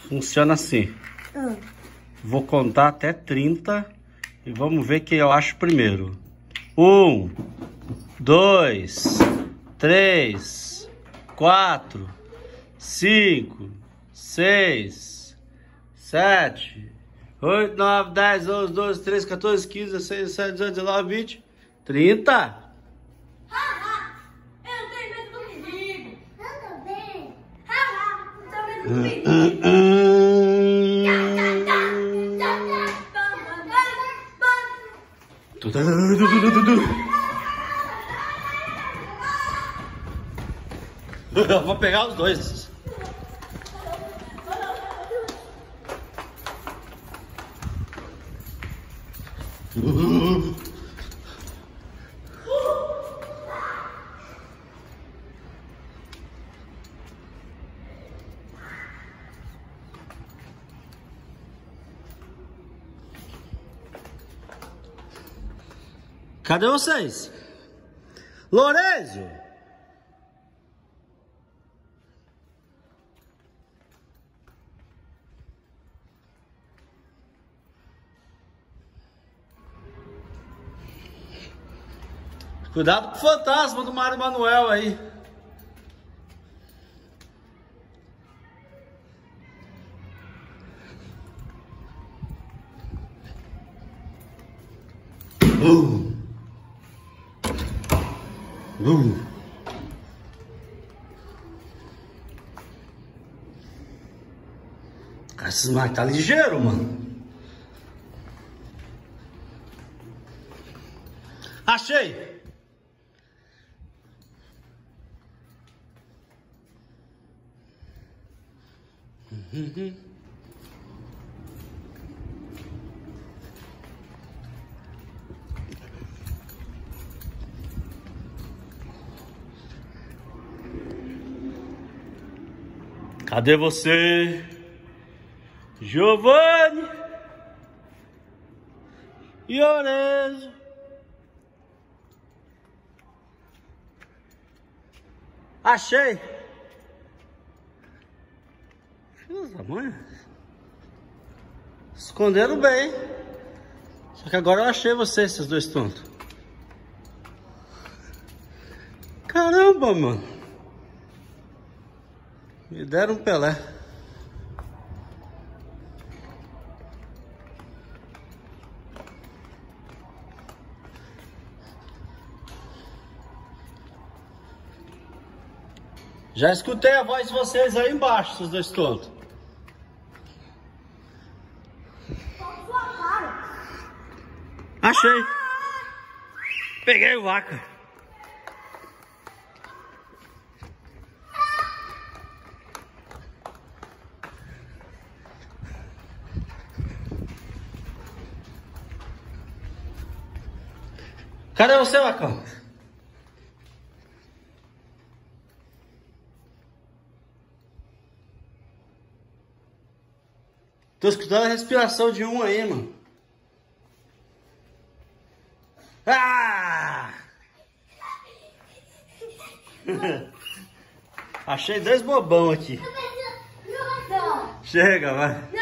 Funciona assim. Vou contar até 30 e vamos ver quem eu acho primeiro. 1, 2, 3, 4, 5, 6, 7, 8, 9, 10, 11, 12, 13, 14, 15, 16, 17, 18, 19, 20, 30. Eu não tenho medo do perigo. Eu também. Não tenho medo do perigo. Eu vou pegar os dois. Cadê vocês? Lorenzo! Cuidado com o fantasma do Mário Manuel aí. Cara, esses moleques tá ligeiro, mano. Achei! Cadê você, Giovanni e Lorenzo? Achei! Filhos da mãe. Esconderam bem. Só que agora eu achei vocês, esses dois tontos. Caramba, mano. Me deram um Pelé. Já escutei a voz de vocês aí embaixo, esses dois tontos. Achei. Peguei o vaca. Cadê você, vacão? Tô escutando a respiração de um aí, mano. Ah! Achei dois bobão aqui. Não. Chega, vai.